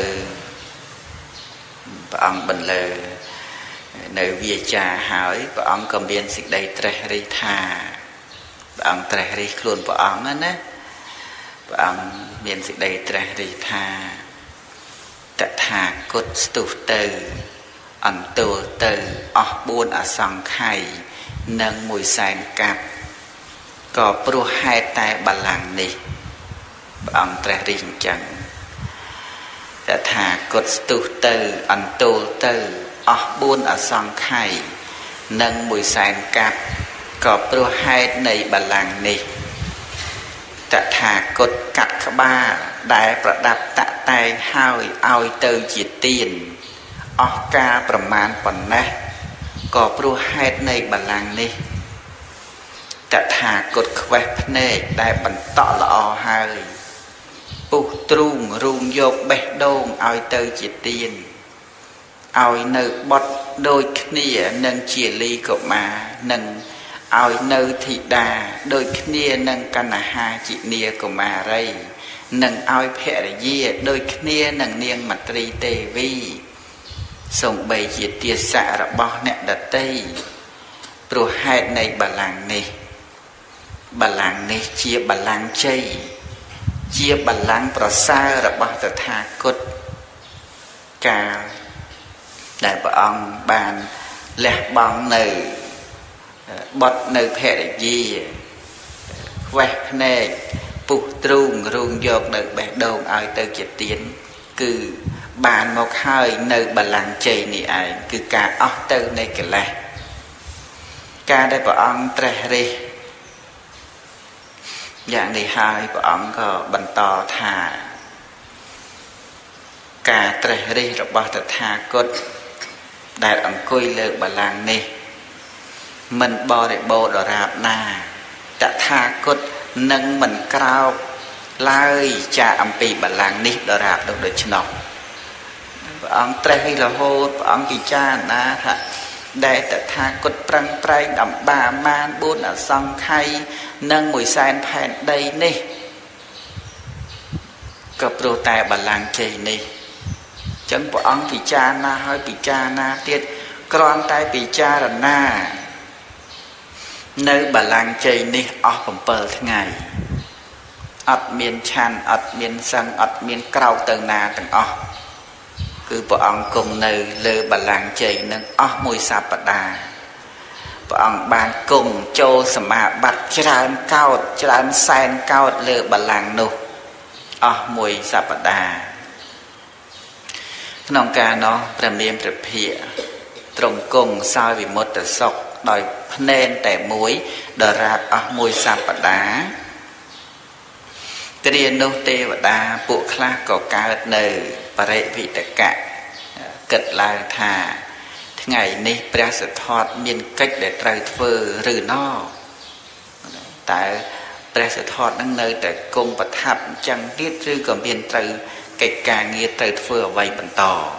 ព្រះអង្គបន្លឺនៅវាចាហើយព្រះអង្គក៏មានសេចក្តីត្រេះរិះថាព្រះអង្គត្រេះរិះខ្លួនព្រះអង្គណាព្រះអង្គមានសេចក្តីត្រេះរិះថាតថាគតស្ទុះទៅអន្ទល់ទៅអស់បួនអសង្ខ័យនិងមួយសែនកាប់ក៏ព្រោះហេតុតែបល្ល័ង្កនេះព្រះអង្គត្រេះរិះអញ្ចឹងតថាគតស្ទុះទៅអន្ទល់ទៅអស់បួនអសង្ខ័យនិងមួយសែនកាប់ក៏ព្រោះហេតុនៃបល្ល័ង្កនេះតថាគតកាត់ក្បាលដែលប្រដាប់តាក់តែងហើយឲ្យទៅជាទានអស់ការប្រមាណប៉ុណ្ណេះក៏ព្រោះហេតុនៃបល្ល័ង្កនេះតថាគតខ្វេះភ្នែកដែលបន្តល្អហើយពុះទ្រូងរូងយកបេះដូងឲ្យទៅជាទានឲ្យនៅបត់ដូចគ្នានឹងជាលីកុមារនឹងឲ្យនៅធីតាដូចគ្នានឹងកណ្ណហាជានាកុមារីនឹងឲ្យភរិយាដូចគ្នានឹងនាងមត្រីទេវីសូម្បីជាទាស័ករបស់អ្នកដតីព្រោះហេតុនៃបល្ល័ង្កនេះបល្ល័ង្កនេះជាបល្ល័ង្កជ័យជាបល្ល័ង្កប្រសើររបស់តថាគតកាលដែលព្រះអង្គបានលះបង់នៅបត់នៅភរិយាខ្វេះភ្នែកពុះទ្រូងរូងយកនៅបេះដូងឲ្យទៅជាទានគឺបានមកហើយនៅបល្ល័ង្កជ័យនេះឯងគឺការអស់ទៅនៃកិលេសការដែលព្រះអង្គត្រេះរិះយ៉ាងនេះហើយព្រះអង្គក៏បន្តថាការត្រេះរិះរបស់តថាគតដែលអង្គុយលើបល្ល័ង្កនេះមិនបរិបូរណ៍ដរាបណាតថាគតនឹងមិនក្រោកឡើយចាអំពីបល្ល័ង្កនេះដរាបដូចដូច្នោះព្រះអង្គត្រេះរិះរហូតព្រះអង្គពិចារណាថាដែលតថាគតប្រឹងប្រែងអំបាមានបួនអសង្ខ័យនិងមួយសែនផែនដីនេះក៏ព្រោះតែបល្ល័ង្កជ័យនេះចឹងព្រះអង្គពិចារណាហើយពិចារណាទៀតគ្រាន់តែពិចារណានៅបល្ល័ង្កជ័យនេះអស់bảyថ្ងៃអត់មានឆាន់អត់មានសឹងអត់មានក្រោកទៅណាទាំងអស់គឺព្រះអង្គគង់នៅលើបល្ល័ង្កជ័យនឹងអស់មួយសប្តាហ៍ព្រះអង្គបានគង់ចូលសមាបត្តិច្រើនកោដច្រើនសែនកោដលើបល្ល័ង្កនោះអស់មួយសប្តាហ៍ក្នុងការនោះព្រះនាមព្រះភិក្ខទ្រង់គង់សោយវិមុតតសុខដោយភ្នែនតែមួយដរាបអស់មួយសប្តាហ៍គ្រានោះទេវតាពួកខ្លះក៏កើតនៅបរិវិតកៈគិតឡើងថាថ្ងៃនេះព្រះសិទ្ធត្ថមានកិច្ចដែលត្រូវធ្វើឬណោតើព្រះសិទ្ធត្ថនឹងនៅតែគង់ប្រថាប់អញ្ចឹងទៀតឬក៏មានត្រូវកិច្ចការងារត្រូវធ្វើអ្វីបន្ត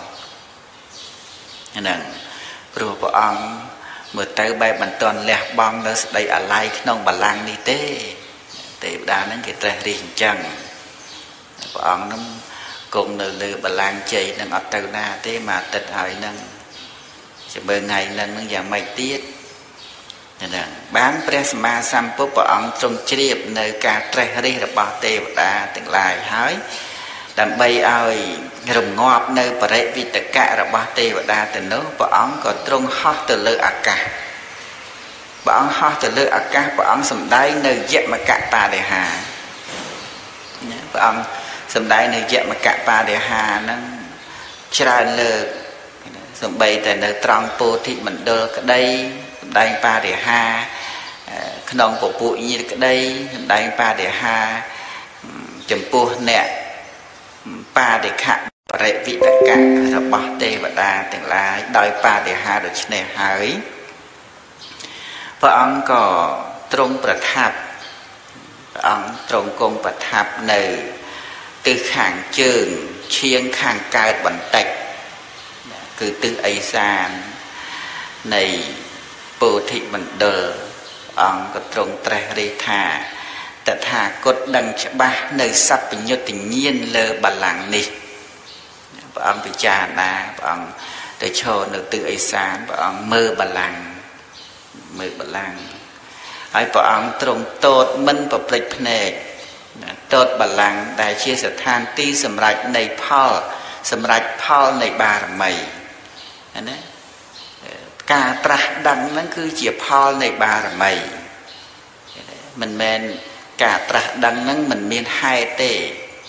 ហ្នឹងព្រោះព្រះអង្គមើលទៅបែបមិនទាន់លះបង់នៅស្ដីអាល័យក្នុងបល្ល័ង្កនេះទេទេវតាហ្នឹងគេត្រេះរិះអញ្ចឹងព្រះអង្គហ្នឹងគង់នៅលើបល្ល័ង្កជ័យនឹងអត់ទៅណាទេមួយអាទិត្យហើយហ្នឹងចាំមើលថ្ងៃហ្នឹងនឹងយ៉ាងម៉េចទៀតហ្នឹងបានព្រះសម្មាសម្ពុទ្ធព្រះអង្គទ្រង់ជ្រាបនៅការត្រេះរិះរបស់ទេវតាទាំងឡាយហើយដើម្បីឲ្យរងាប់នៅបរិវិតកៈរបស់ទេវតាទៅនោះព្រះអង្គក៏ទ្រង់ហោះទៅលើអាកាសព្រះអង្គហោះទៅលើអាកាសព្រះអង្គសម្ដែងនៅយមកៈបរិហាព្រះអង្គសម្ដែងនៅយមកៈបរិហាហ្នឹងច្រើនលើកសំបីតែនៅត្រង់ពោធិមណ្ឌលក្តីសម្ដែងបរិហាក្នុងពពួកញាតិក្តីសម្ដែងបរិហាចំពោះអ្នកបរិខៈបរិវិតកៈរបស់ទេវតាទាំងឡាយដោយបរិហាដូច្នេះហើយព្រះអង្គក៏ទ្រង់ប្រថាប់ព្រះអង្គទ្រង់គង់ប្រថាប់នៅទិសខាងជើងឈៀងខាងកើតបន្តិចគឺទិសឦសាននៃពោធិមណ្ឌលអង្គក៏ទ្រង់ត្រេះរិះថាតថាគតដឹងច្បាស់នៅសัพពញ្ញុតញ្ញាណលើបល្ល័ង្កនេះព្រះអង្គពិចារណាព្រះអង្គទៅឈរនៅទិសឦសានព្រះអង្គមើលបល្ល័ង្កមើលបល្ល័ង្កហើយព្រះអង្គទ្រង់តូតមិនប្រព្រឹត្តភ្នែកតូតបល្ល័ង្កដែលជាស្ថានទីសម្រាប់នៃផលសម្រាប់ផលនៃបារមីណាការត្រាស់ដឹងហ្នឹងគឺជាផលនៃបារមីមិនមែនការត្រាស់ដឹងហ្នឹងមិនមានហេតុទេ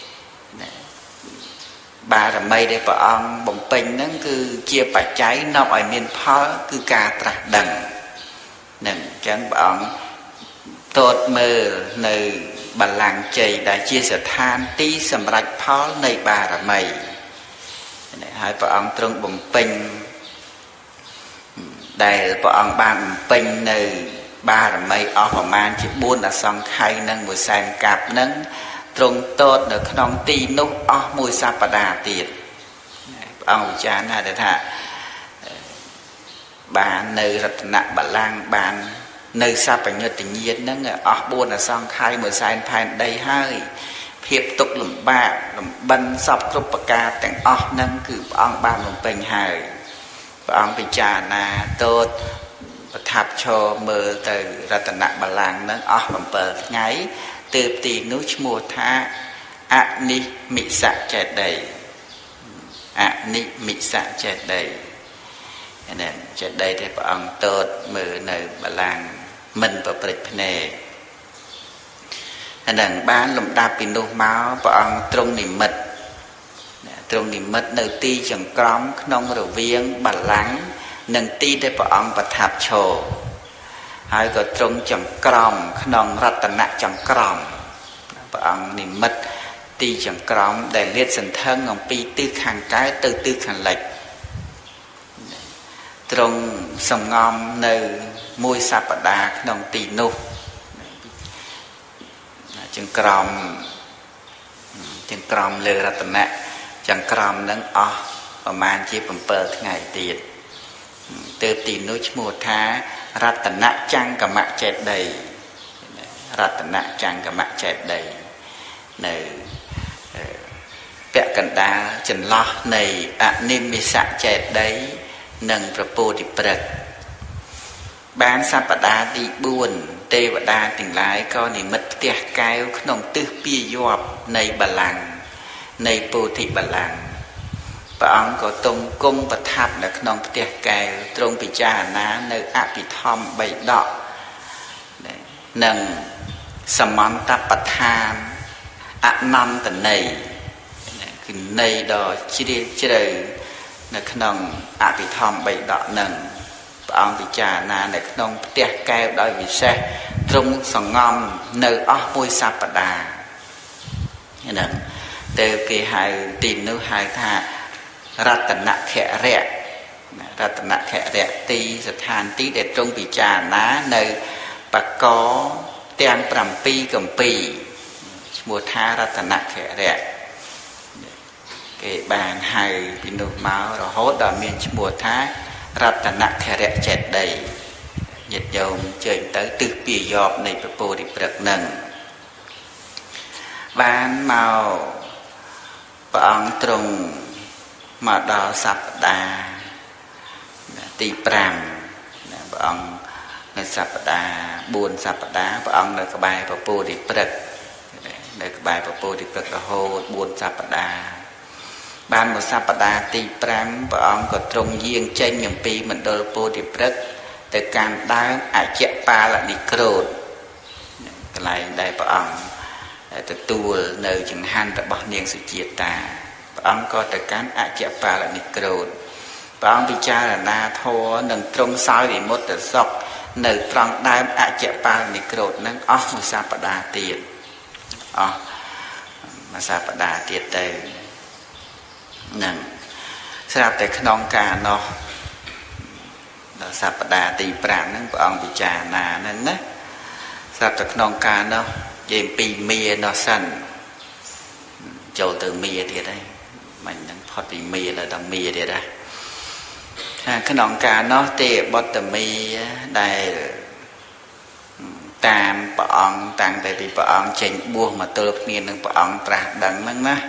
បារមីដែលព្រះអង្គបំពេញហ្នឹងគឺជាបច្ច័យនាំឲ្យមានផលគឺការត្រាស់ដឹងហ្នឹងអញ្ចឹងព្រះអង្គតូតមើលនៅបល្ល័ង្កជ័យដែលជាស្ថានទីសម្រាប់ផលនៃបារមីហើយព្រះអង្គទ្រង់បំពេញដែលព្រះអង្គបានបំពេញនៅបារមីអស់ប្រមាណជាបួនអសង្ខ័យនឹងមួយសែនកាប់នឹងទ្រង់តូតនៅក្នុងទីនោះអស់មួយសប្តាហ៍ទៀតព្រះអង្គវិចារណាថាបាននៅរតនបល្ល័ង្កបាននៅសัพពញ្ញុតញ្ញាណហ្នឹងអស់បួនអសង្ខ័យមួយសែនផែនដីហើយភាពទុក្ខលំបាកលំបិនសពគ្រប់ប្រការទាំងអស់ហ្នឹងគឺព្រះអង្គបានបំពេញហើយព្រះអង្គពិចារណាតូតប្រថាប់ឈរមើលទៅរតនបល្ល័ង្កហ្នឹងអស់bảyថ្ងៃទើបទីនោះឈ្មោះថាអនិមិសចេតិអនិមិសចេតិនេះចេតិដែលព្រះអង្គតូតមើលនៅបល្ល័ង្កមិនប្រព្រឹត្តភ្នែកអានឹងបានលំដាប់ពីនោះមកព្រះអង្គទ្រង់និមិត្តទ្រង់និមិត្តនៅទីចង្ក្រមក្នុងរវាងបល្ល័ង្កនិងទីដែលព្រះអង្គប្រថាប់ឈរហើយក៏ទ្រង់ចង្ក្រមក្នុងរតនចង្ក្រមព្រះអង្គនិមិត្តទីចង្ក្រមដែលលាតសន្ធឹងអំពីទិសខាងកើតទៅទិសខាងលិចទ្រង់សំងំនៅមួយសប្តាហ៍ក្នុងទីនោះចង្ក្រមចង្ក្រមលើរតនៈចង្ក្រមនឹងអស់ប្រមាណជាbảyថ្ងៃទៀតទើបទីនោះឈ្មោះថារតនចង្កមចេតិរតនចង្កមចេតិនៅពាក់កណ្ដាលចន្លោះនៃអនិមិសចេតិនិងប្រពោធិព្រឹក្សបានសប្តាហ៍ទីបួនទេវតាទាំងឡាយក៏និមិត្តផ្ទះកែវក្នុងទិសពាយ័ព្យនៃបល្ល័ង្កនៃពោធិបល្ល័ង្កព្រះអង្គក៏ទង់គង់ប្រថាប់នៅក្នុងផ្ទះកែវទ្រង់ពិចារណានៅអភិធម្មបៃដកនិងសមន្តបដ្ឋានអនន្តន័យគឺន័យដ៏ជ្រាលជ្រៅនៅក្នុងអភិធម្មបៃដកនឹងព្រះអង្គពិចារណានៅក្នុងផ្ទះកែវដោយវិសេសទ្រង់សង្ងំនៅអស់មួយសប្តាហ៍ហ្នឹងទៅគេហៅទីនោះហៅថារតនខរៈរតនខរៈទីស្ថានទីដែលទ្រង់ពិចារណានៅបកទាំង7គម្ពីរឈ្មោះថារតនខរៈគេបានហៅពីនោះមករហូតដល់មានឈ្មោះថារតនខរៈចេតិញាតិញោមជើញទៅទិសពាយ័ព្យនៃប្រពោធិព្រឹក្សនឹងបានមកព្រះអង្គទ្រង់មកដល់សប្តាហ៍ទី5ព្រះអង្គនៅសប្តាហ៍បួនសប្តាហ៍ព្រះអង្គនៅក្បែរប្រពោធិព្រឹក្សនៅក្បែរពពោធិព្រឹករហូតបួនសប្តាហ៍បានមួយសប្តាហ៍ទីប្រាំព្រះអង្គក៏ទ្រង់យាងចេញអំពីមណ្ឌលពោធិព្រឹក្សទៅកាន់ដើមអជ្ជបាលនិក្រូធកន្លែងដែលព្រះអង្គទទួលនៅចង្ហាន់របស់នាងសុជាតាព្រះអង្គក៏ទៅកាន់អជ្ជបាលនិក្រូធព្រះអង្គពិចារណាធម៌និងទ្រង់សោយវិមុតតសុខនៅត្រង់ដើមអជ្ជបាលនិក្រូធនឹងអស់មួយសប្តាហ៍ទៀតអស់មួយសប្តាហ៍ទៀតទៅនឹងស្រាប់តែក្នុងការនោះដល់សប្តាហ៍ទីប្រាំហ្នឹងព្រះអង្គពិចារណាហ្នឹងណាស្រាប់តែក្នុងការនោះនិយាយពីមានោះសិនចូលទៅមាទៀតហើយមិនហ្នឹងផុតពីមាទៅដល់មាទៀតណាថាក្នុងការនោះទេបតមីដែលតាមព្រះអង្គតាំងតែពីព្រះអង្គចេញបួសមកទល់គ្នានឹងព្រះអង្គត្រាស់ដឹងហ្នឹងណា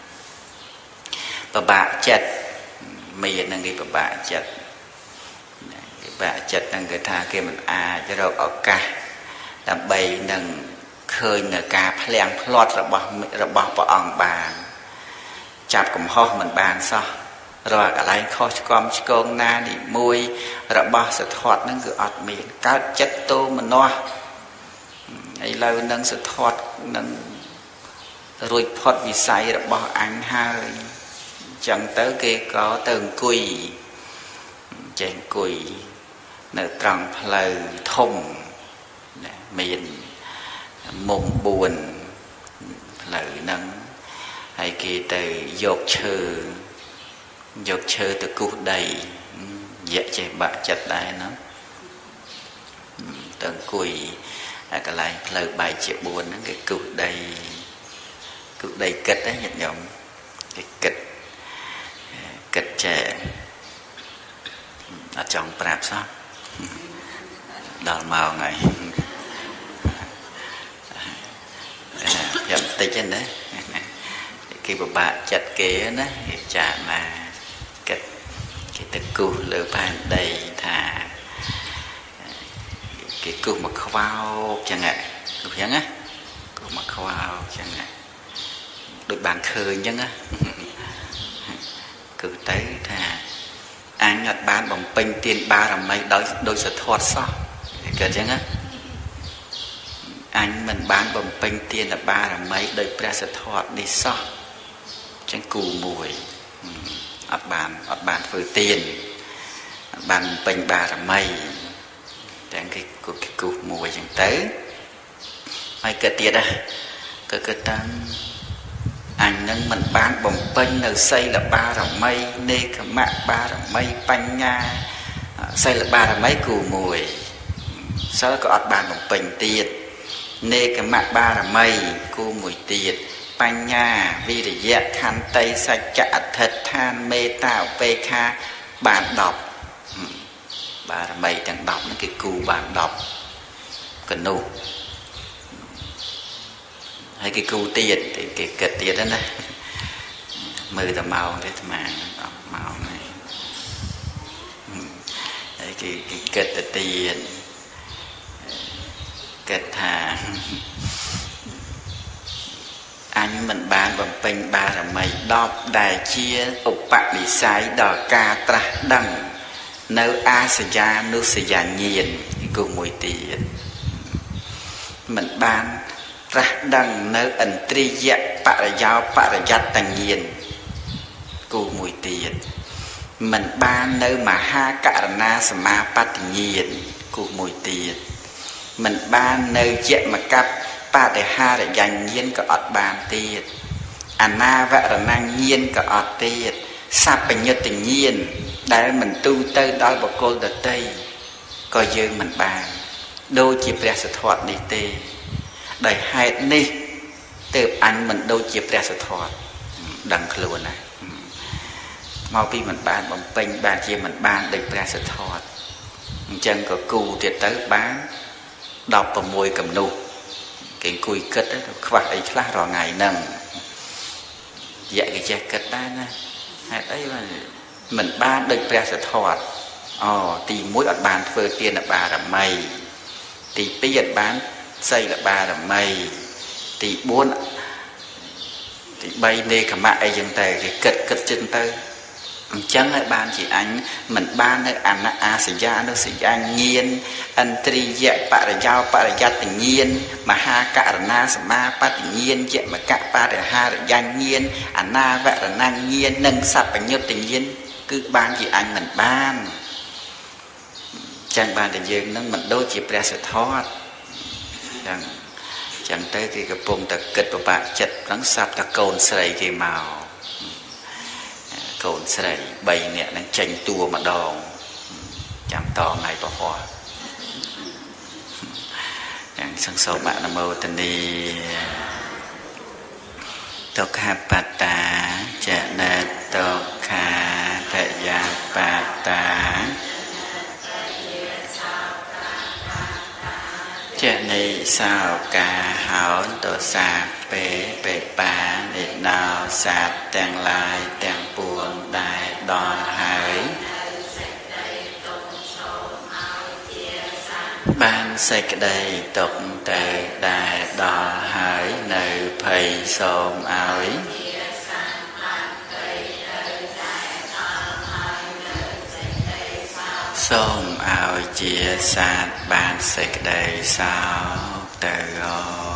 ពិបាកចិត្តមាននឹងគេពិបាកចិត្តពិបាកចិត្តហ្នឹងគឺថាគេមិនអាចរកឱកាសដើម្បីនឹងឃើញនៅការភ្លៀងផ្្លាត់របស់របស់ព្រះអង្គបានចាប់កំហុសមិនបានសោះរាល់កន្លែងខុសឆ្គំឆ្គងណានីមួយរបស់សធត់ហ្នឹងគឺអត់មានកើតចិត្តទោមនោះឥឡូវនឹងសធត់នឹងរួចផុតវិស័យរបស់អញហើយចឹងទៅគេក៏ទៅអង្គុយចេះអង្គុយនៅត្រង់ផ្លូវធំមានមុំបួនផ្លូវហ្នឹងហើយគេទៅយកឈើយកឈើទៅគូសដីយកចេះបាក់ចិត្តដែរណាទៅអង្គុយហើយកន្លែងផ្លូវបែកជាបួនហ្នឹងគេគូសដីគូសដីគិតណាញាតិញោមគេគិតគិតចេះអត់ចង់ប្រាប់សោះដល់ម៉ោងហើយចាំតិចណាគេពិបាកចិត្តគេណាគេចាណាគិតគេទៅគូសលើផែនដីថាគេគូសមកខ្វោកចឹងហ៎គូសចឹងណាគូសមកខ្វោកចឹងណាដូចបានឃើញចឹងណាគឺទៅថាអញអត់បានបំពេញទានបារមីដោយដោយសធត់សោះគេចឹងណាអញមិនបានបំពេញទានបារមីដោយព្រះសធត់នេះសោះចឹងគូមួយអត់បានអត់បានធ្វើទានអត់បានបំពេញបារមីទាំងគេគូគូមួយចឹងទៅហើយគិតទៀតណាគឺគិតតាមអញនឹងមិនបានបំពេញនៅសីលបារមីនេកមៈបារមីបញ្ញាសីលបារមីគូមួយសិលក៏អត់បានបំពេញទៀតនេកមៈបារមីគូមួយទៀតបញ្ញាវិរិយៈខន្តីសច្ចៈអធិដ្ឋានមេត្តាឧបេក្ខាបានដប់បារមីទាំងដប់ហ្នឹងគេគូបានដប់កនុហើយគេគូទៀតគេគិតទៀតណាមើលតែម៉ោងទេស្មានអត់ម៉ោងហ្នឹងហើយគេគេគិតទៅទៀតគិតថាអញមិនបានបំពេញបារមីដប់ដែលជាឧបនិស្ស័យដល់ការត្រាស់ដឹងនៅអាសយានុសយាញាណគូមួយទៀតមិនបានត្រាស់ដឹងនៅឥន្ទ្រិយបរិយោបរិយត្តញាណគូមួយទៀតមិនបាននៅមហាករណាសមាបត្តិញាណគូមួយទៀតមិនបាននៅយមកប្បតិហារយញ្ញាណក៏អត់បានទៀតអនាវរណញ្ញាណក៏អត់ទៀតសัพពញ្ញត្តញ្ញាណដែលមិនទូទៅដល់បុគ្គលដទៃក៏យើងមិនបានដូចជាព្រះសធត់នេះទេដោយហេតុនេះទើបអញមិនដូចជាព្រះសធត់ដឹងខ្លួនណាមកពីមិនបានបំពេញបានជាមិនបានដូចព្រះសធត់អញ្ចឹងក៏គូទៀតទៅបានដប់៦កំនុះគេអង្គុយគិតខ្វះអីខ្លះរាល់ថ្ងៃហ្នឹងយៈគេចេះគិតដែរណាហេតុអីមិនបានដូចព្រះសធត់អូទីមួយអត់បានធ្វើទានបារមីទីពីរអត់បានសីលបារមីទីបួនទីbay nê cả mạ ấy dừng tề cái kịch kịch chân tư chẳng hay ban chỉ anh mình ban nơi anh a sĩ gia nó sĩ anh nhiên anh tri dạy bà ra giao bà ra gia tình nhiên mà ha cả na sama bà tình nhiên dạy mà cả bà ra ha ra danh nhiên anh na vẽ ra năng nhiên nâng sắp bằng nhau tình nhiên cứ ban chỉ anh mình ban chẳng ban để dừng nó mình đôi chỉ pra sự thoát chẳng chẳng tới thì cái bông ta kịch của bạn chật rắn sắp ta cồn sợi cái màu cồn sợi bầy nè đang tranh tua mà đòn chẳng to ngày bỏ hoa chẳng sang sâu bạn là mâu tình đi tộc hạ bà ta chả nè tộc hạ thệ gia bà ta chả này sao cả hảo tổ xa bế bế bà để nào sạp tèng lại tèng buồn đại đòn hải ban xây cái đây tục tề đại đò hải nơi phầy xôm áo xôm áo chia sát ban xây cái đây sao tề gò